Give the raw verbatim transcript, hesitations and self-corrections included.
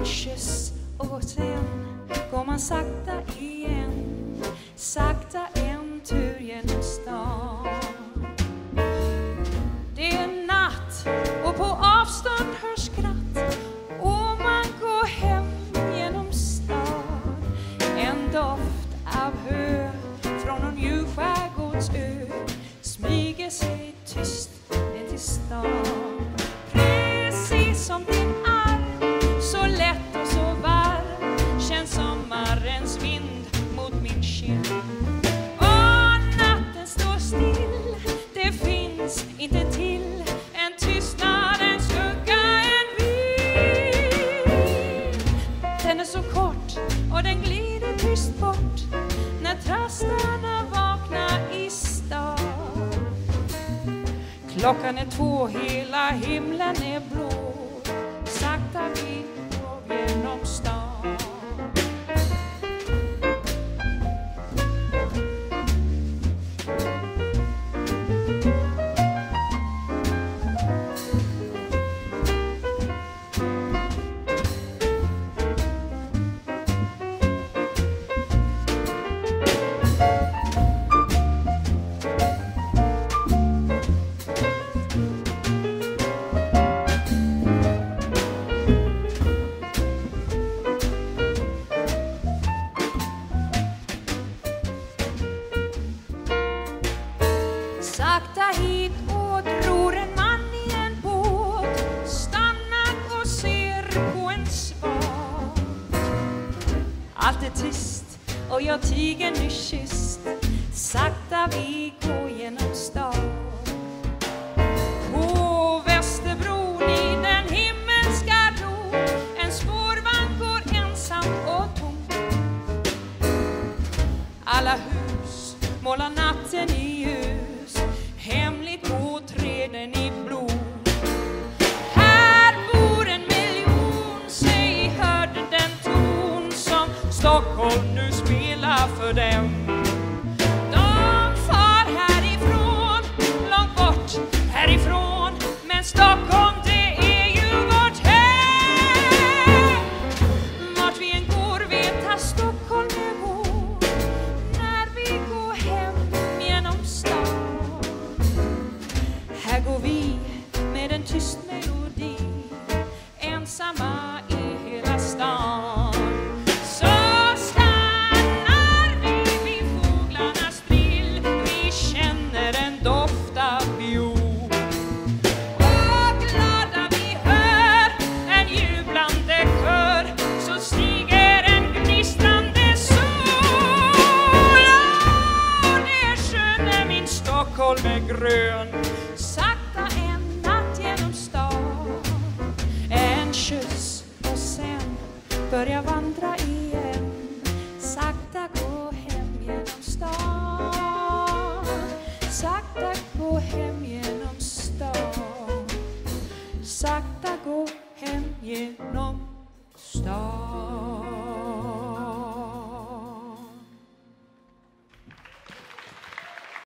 en kyss och sen går man sakta igen, sakta en tur genom stan. Det är natt och på avstånd hörs skratt och man går hem genom stan. En doft av hö från någon djup skärgårdsö smyger sig tyst ner till stan. Precis som din arm, så lätt och så varm, känns sommarens vind mot min kind. Och natten står still, det finns inte till en tystnadens skugga, en vind. Den är så kort och den glider tyst bort när trastarna vaknar i stan. Klockan är två, hela himlen är blå, sakta vi går genom stan. Sakta hit och dror en man i en båt, stannar och ser på en svan. Allt är tyst och jag tiger nykysst, sakta vi går genom stan. På Västerbron i den himmelska ro, en spårvagn går ensam och tom. Alla hus målar natten i ljus, hemligt på träden i blod. Här bor en miljon, säg hörde den ton som Stockholm nu spelar för dem. De far härifrån, långt bort härifrån, men Stockholm det är ju vårt hem. Vart vi än går vet att Stockholm är vår, när vi går hem genom stan. Här går vi med en tyst melodi, ensamma i hela stan. Så stannar vi vid fåglarnas drill, vi känner en doft av viol. Och glada vi hör en jublande kör, så stiger en gnistrande sol. Och det är skön när min Stockholm är grön. Sakta en natt genom stan, en kyss och sen börja vandra igen. Sakta gå hem genom stan, sakta gå hem genom stan, sakta gå hem genom stan.